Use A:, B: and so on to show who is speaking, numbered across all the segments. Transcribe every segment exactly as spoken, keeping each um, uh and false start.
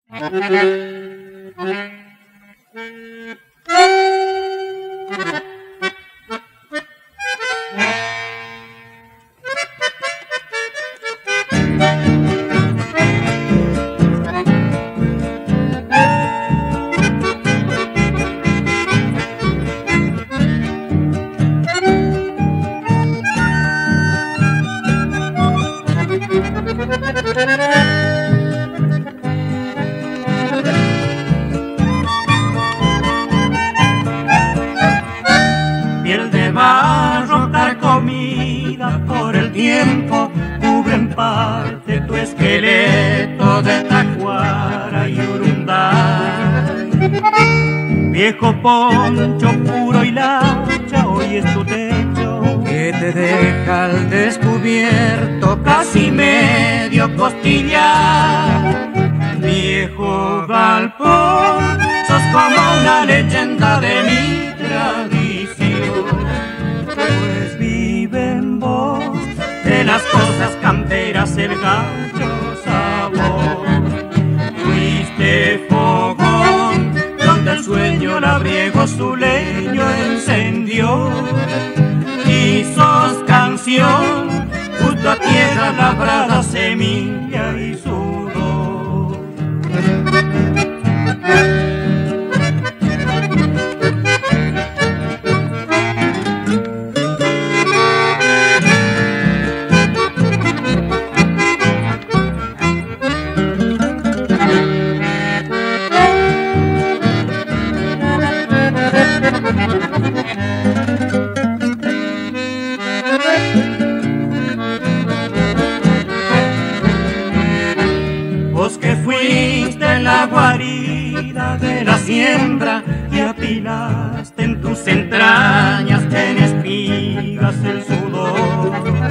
A: Piel de barro carcomida por el tiempo, cubren parte tu esqueleto de tacuara y urundá. Viejo poncho puro y lacha, hoy es tu techo que te deja al descubierto casi medio costillar. Viejo galpón, sos como una leyenda de mi tradición, pues vive en vos de las cosas camperas el gaucho sabor. Fuiste fogón donde el sueño labriego su leño encendió, y sos canción junto a tierra labrada, semilla y sudor. Vos que fuiste la guarida de la siembra y apilaste en tus entrañas en espigas el sudor,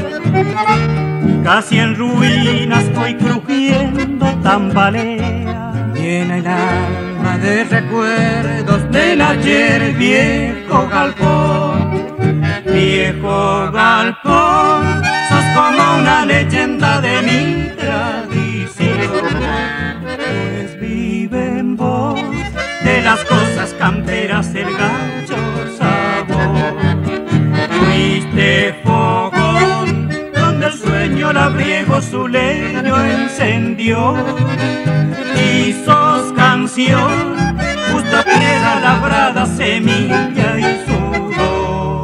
A: casi en ruinas hoy crujiendo tambalea, llena el alma de recuerdos del ayer. Viejo galpón, viejo galpón, sos como una leyenda de mi tradición, pues vive en vos de las cosas camperas el gaucho sabor. Fuiste fogón donde el sueño labriego su leño encendió, y sos canción justo a piedra labrada, semilla y sudor.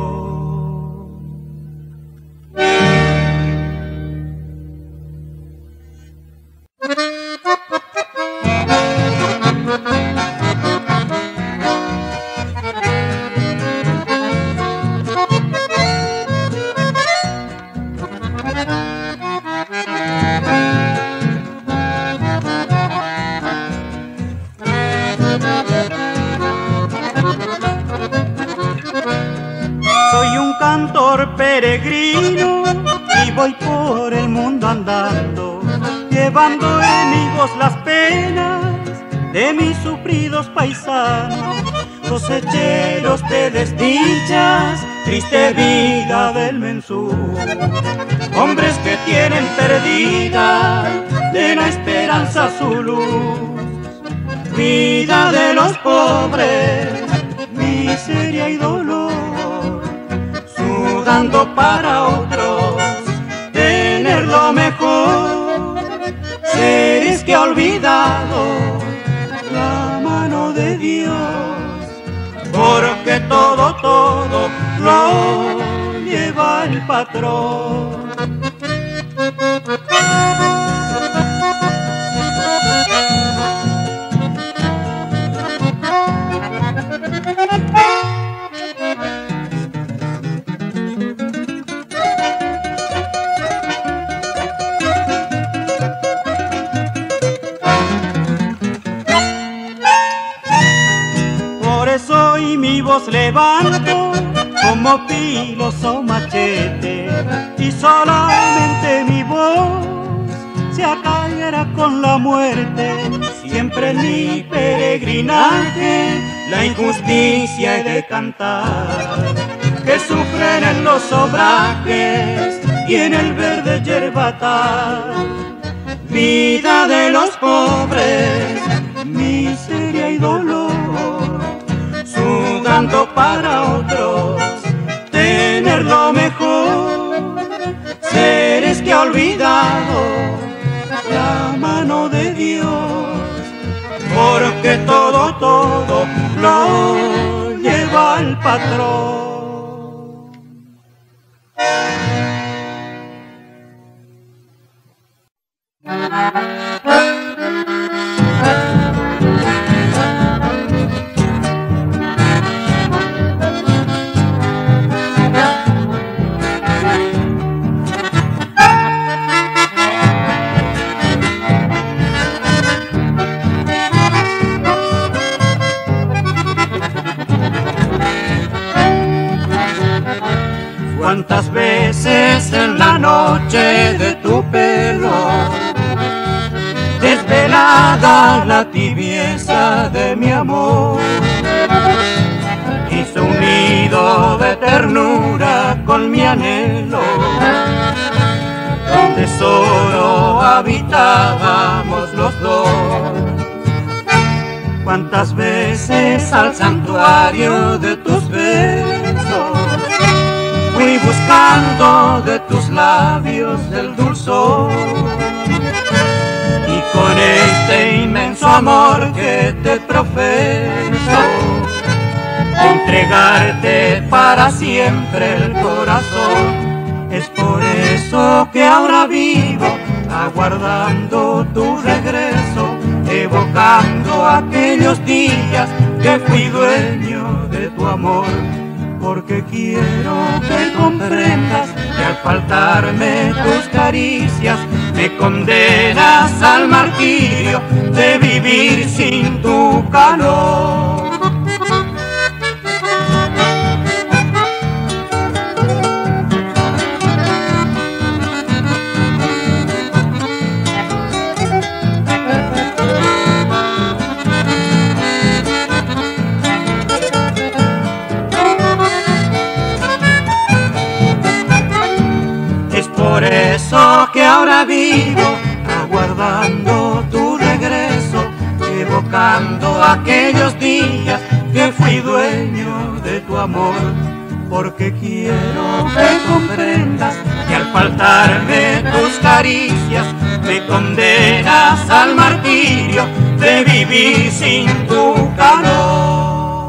A: Soy un cantor peregrino y voy por el mundo andando, llevando en mi voz las penas de mis sufridos paisanos, cosecheros de desdichas, triste vida del mensú, hombres que tienen perdida de la esperanza su luz, vida de los pobres, miseria y dolor, sudando para otros tener lo mejor, seres que ha olvidado la mano de Dios, porque todo, todo lo lleva el patrón. Hoy mi voz levanto como pilos o machete, y solamente mi voz se acallará con la muerte. Siempre en mi peregrinaje la injusticia he de cantar, que sufren en los obrajes y en el verde yerbatal. Vida de los pobres, miseria y dolor, sudando para otros tener lo mejor. Seres que ha olvidado la mano de Dios, porque todo, todo lo lleva el patrón. Cuántas veces en la noche de tu pelo, desvelada la tibieza de mi amor, hizo un nido de ternura con mi anhelo, donde solo habitábamos los dos. Cuántas veces al santuario de tus besos fui buscando de tus labios el dulzor, y con este inmenso amor que te profeso, entregarte para siempre el corazón. Es por eso que ahora vivo aguardando tu regreso, evocando aquellos días que fui dueño de tu amor. Porque quiero que comprendas que al faltarme tus caricias me condenas al martirio de vivir sin tu calor. Por eso que ahora vivo aguardando tu regreso, evocando aquellos días que fui dueño de tu amor. Porque quiero que comprendas que al faltarme tus caricias me condenas al martirio de vivir sin tu calor.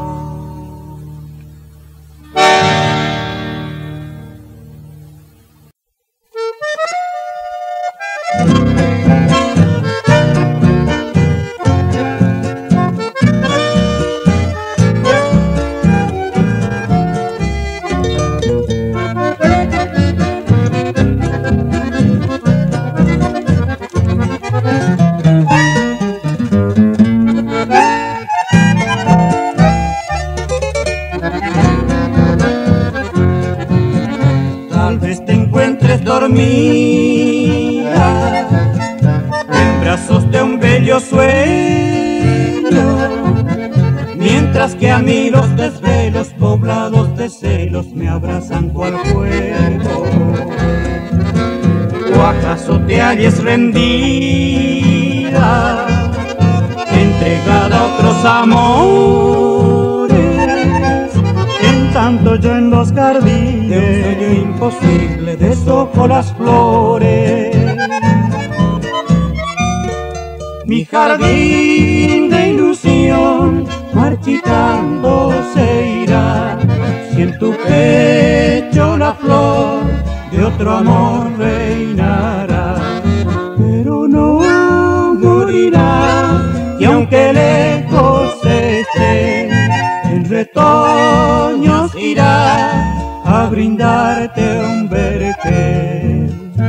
A: Dormida en brazos de un bello sueño, mientras que a mí los desvelos poblados de celos me abrazan cual fuego. ¿O acaso te halles rendida, entregada a otros amores, en tanto yo en los jardines de un sueño imposible deshojo las flores? Mi jardín de ilusión marchitando se irá, si en tu pecho la flor de otro amor reinará. Pero no morirá, y aunque lejos esté, en retoños irá a brindarte un vergel.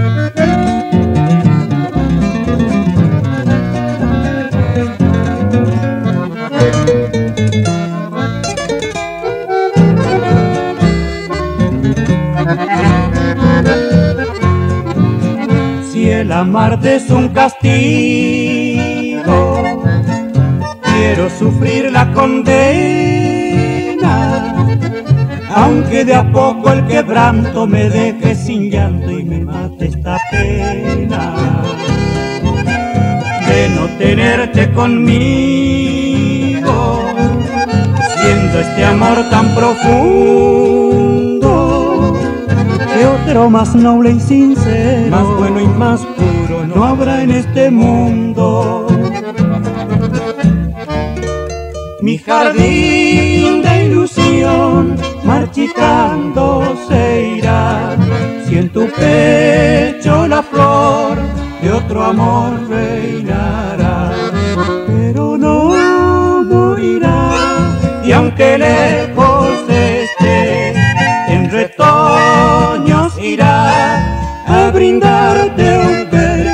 A: Si el amarte es un castigo, quiero sufrir la condena, aunque de a poco el quebranto me deje sin llanto y me mate esta pena. de no tenerte conmigo, siendo este amor tan profundo, que otro más noble y sincero,
B: más bueno y más puro
A: no habrá en este mundo. Mi jardín de ilusión marchitando se irá, si en tu pecho la flor de otro amor reinará, pero no morirá, y aunque lejos esté, en retoños irá a brindarte un perqué.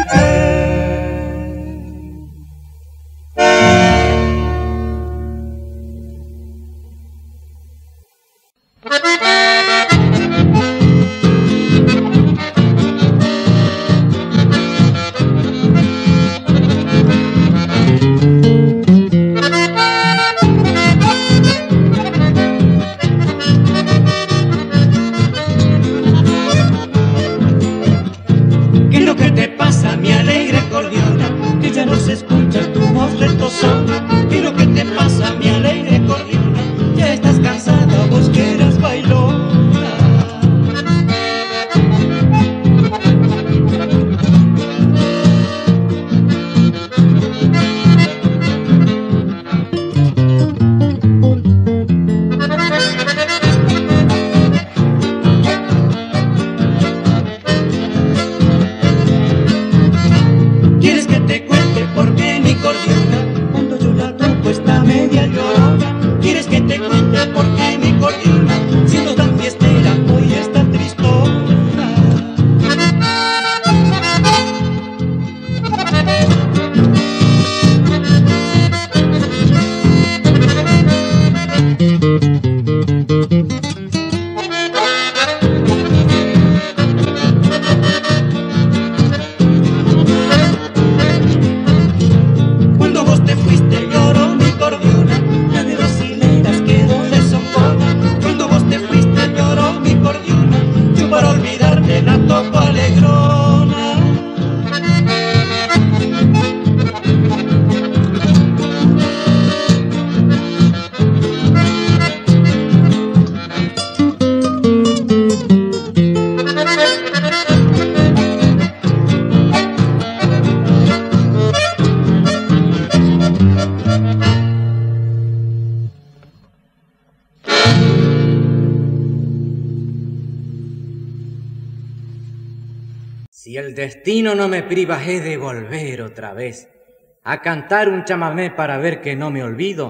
B: Si el destino no me priva, he de volver otra vez a cantar un chamamé para ver que no me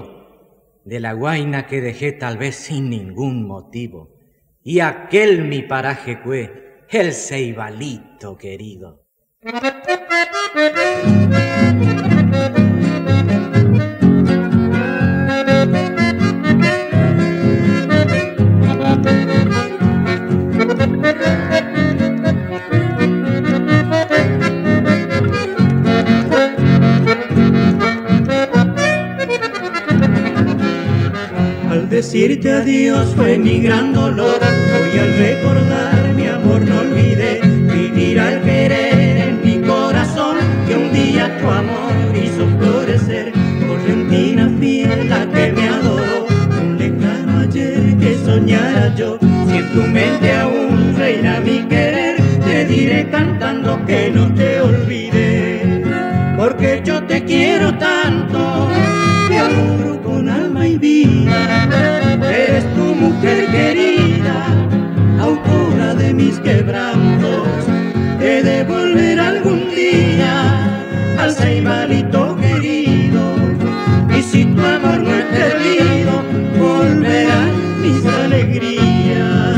B: olvido de la guaina que dejé tal vez sin ningún motivo, y aquel mi paraje fue el ceibalito querido.
A: Decirte adiós fue mi gran dolor, hoy al recordar mi amor no olvidé vivir al querer en mi corazón, que un día tu amor hizo florecer, correntina fiel la que me adoró, un lejano ayer que soñara yo, si en tu mente aún reina mi querer, te diré cantando que no te olvidé, porque yo te quiero tanto, te adoro con alma y vida. Eres tu mujer querida, autora de mis quebrantos. He de volver algún día al ceibalito querido, y si tu amor no es perdido, volverán mis alegrías.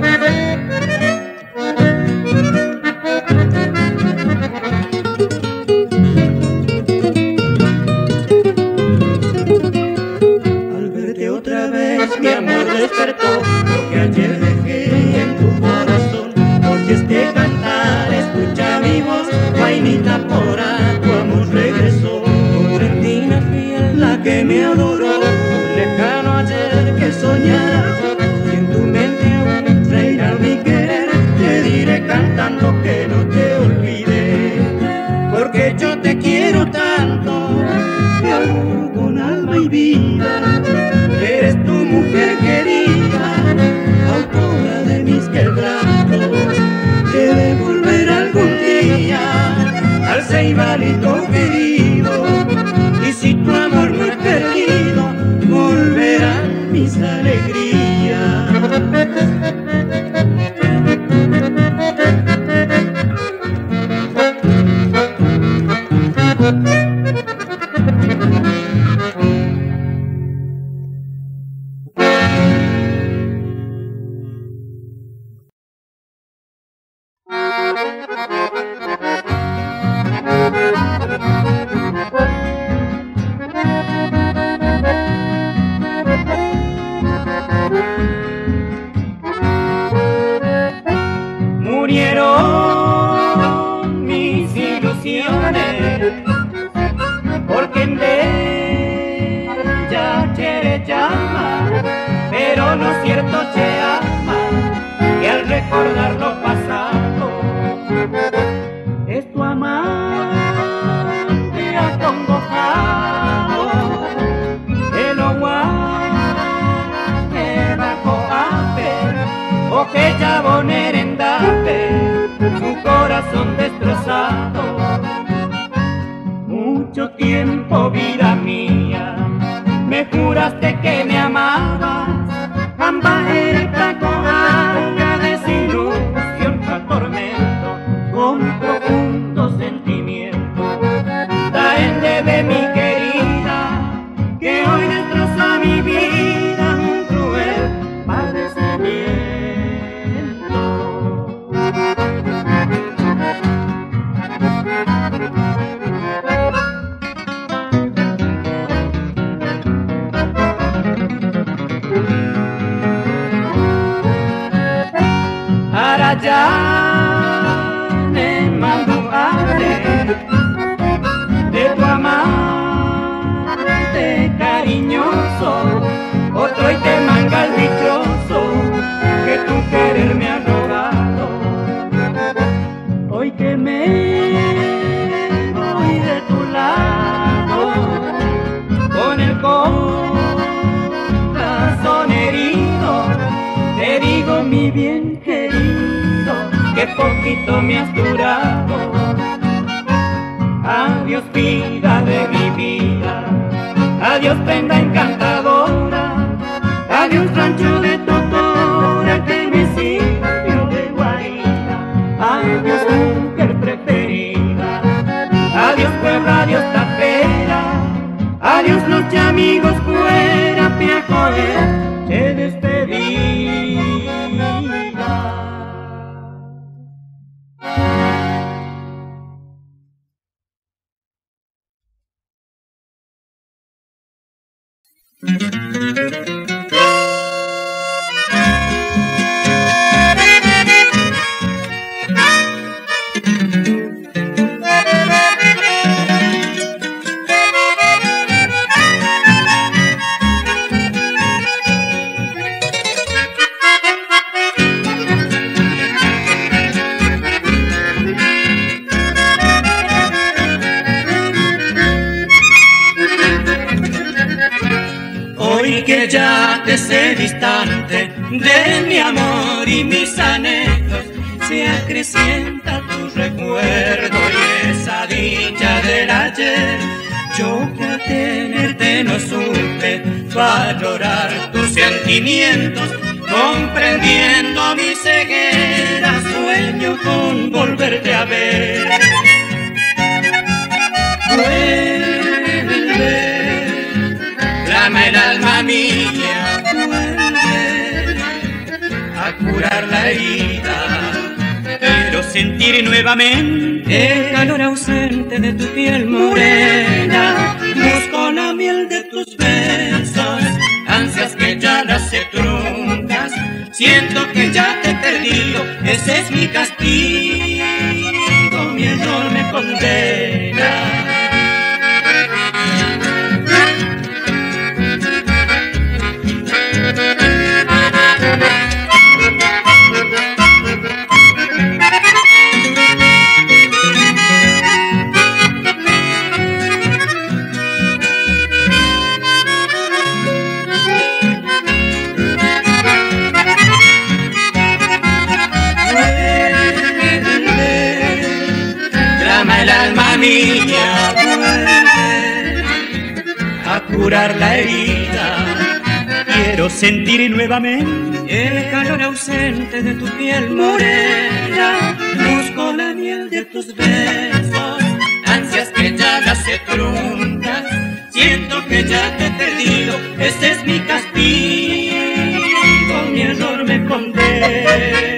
A: Mi amor despertó lo que ayer dejé en tu corazón. Oye este cantar, escucha mi voz, guainita pora, tu amor regresó. Correntina fiel, la que me adoró, un lejano ayer que soñara yo. Si en tu mente aún reina mi querer, te diré cantando que no te olvidé, porque yo te quiero tanto. amo con alma y vida. Eres tu mujer querida, autora de mis quebrantos. He de volver algún día al ceibalito querido, y si tu amor no es perdido, volverán mis alegrías. Murieron mis ilusiones, porque en bella Chere llama, pero lo cierto te ama, y al recordar lo pasado, es tu amante acongojado, el oguá que bajo ape, o que ya bonerendate, su corazón destrozado. Mucho tiempo, vida mía, me juraste que me amabas, ambajerita con alga, desilusión, tormento, con profundo sentimiento. Traende de mi querida, que hoy destroza mi vida, un cruel padecimiento. Arayane manduate de tu amante cariñoso, otro y te manga el dichoso que tu querer me ha robado. Hoy que me voy de tu lado, con el corazón herido, te digo mi bien querido, que poquito me has durado. Adiós vida de mi vida, adiós prenda encantadora, adiós rancho de totora que me sirvió de guarida, adiós mujer preferida, adiós puebla, adiós tapera, adiós noche amigos fuera, piacoer, te despedida. Hoy que ya te sé distante de mi amor y mis anhelos, se acrecienta tu recuerdo y esa dicha del ayer. Yo que al tenerte no supe valorar tus sentimientos, comprendiendo mi ceguera, sueño con volverte a ver. Vuelve, clama el alma mía, vuelve a curar la herida. Quiero sentir nuevamente el calor ausente de tu piel morena. Busco la miel de tus besos, ansias que ya las he truncas. Siento que ya te he perdido, ese es mi castigo, mi error me condena. curar la herida. Quiero sentir nuevamente
B: el calor ausente de tu piel morena.
A: busco la miel de tus besos, ansias que ya las he trunca. Siento que ya te he perdido, este es mi castigo, mi error me condena.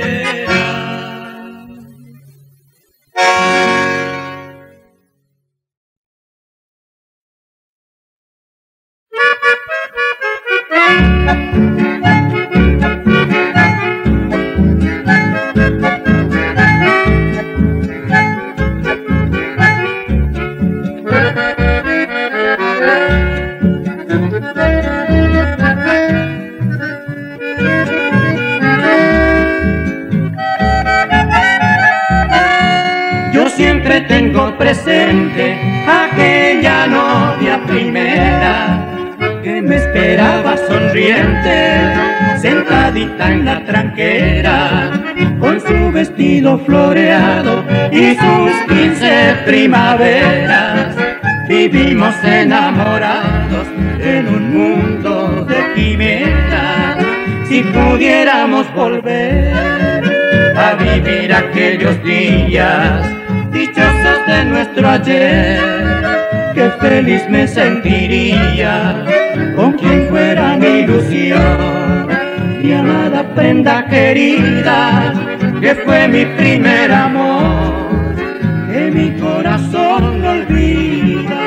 A: Tengo presente aquella novia primera que me esperaba sonriente, sentadita en la tranquera, con su vestido floreado y sus quince primaveras. Vivimos enamorados en un mundo de quimeras. Si pudiéramos volver a vivir aquellos días dichosos de nuestro ayer, qué feliz me sentiría con quien fuera mi ilusión, mi amada prenda querida, que fue mi primer amor, que mi corazón no olvida.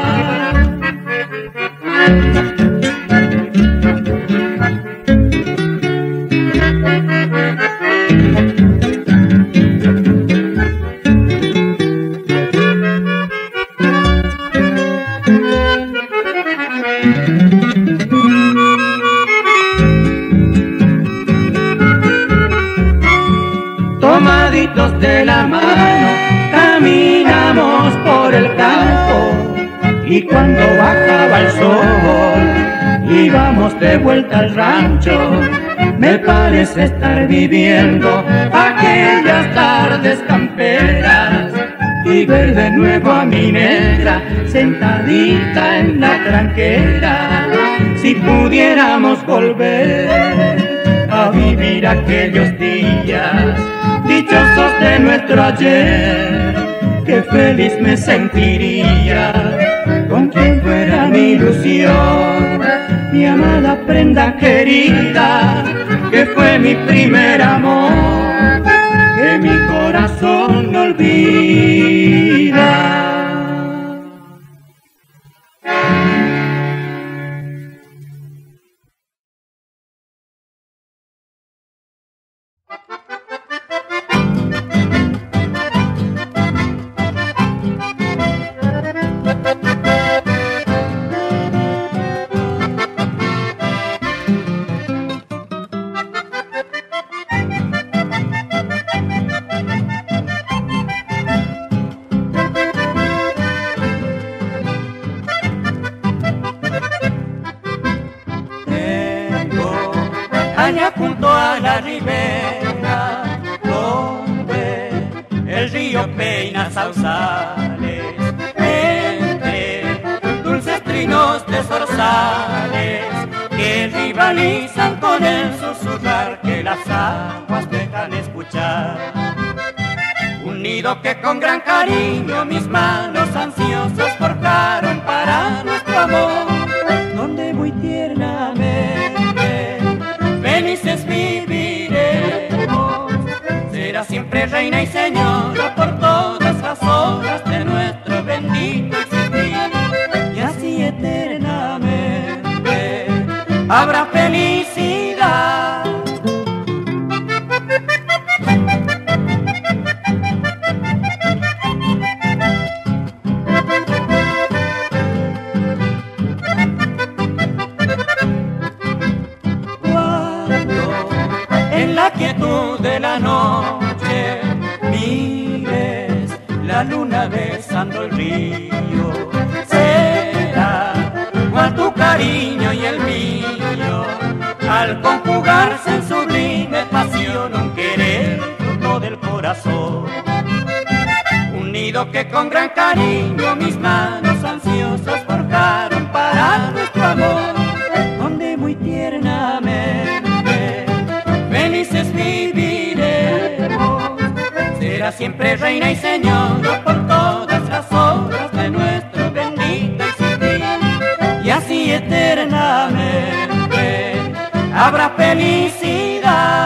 A: Tomaditos de la mano, caminamos por el campo, y cuando bajaba el sol, íbamos de vuelta al rancho. Me parece estar viviendo aquellas tardes camperas, y ver de nuevo a mi negra sentadita en la tranquera. Si pudiéramos volver a vivir aquellos días dichosos de nuestro ayer, qué feliz me sentiría con quien fuera mi ilusión, mi amada prenda querida, que fue mi primer amor, que mi corazón no olvida. Allá junto a la ribera, donde el río peina sausales, entre dulces trinos de zorzales que rivalizan con el susurrar que las aguas dejan escuchar. Un nido que con gran cariño mis manos ansiosas forjaron para nuestro amor, donde muy tiernamente felices viviremos. Será siempre reina y señora por todas las horas de nuestro bendito existir, y así eternamente habrá felicidad. En la quietud de la noche mires la luna besando el río, será cual tu cariño y el mío, al conjugarse en sublime pasión, un querer fruto del corazón. Un nido que con gran cariño mis manos ansiosas forjaron para nuestro amor, reina y señora, por todas las horas de nuestro bendito existir. Y así eternamente habrá felicidad.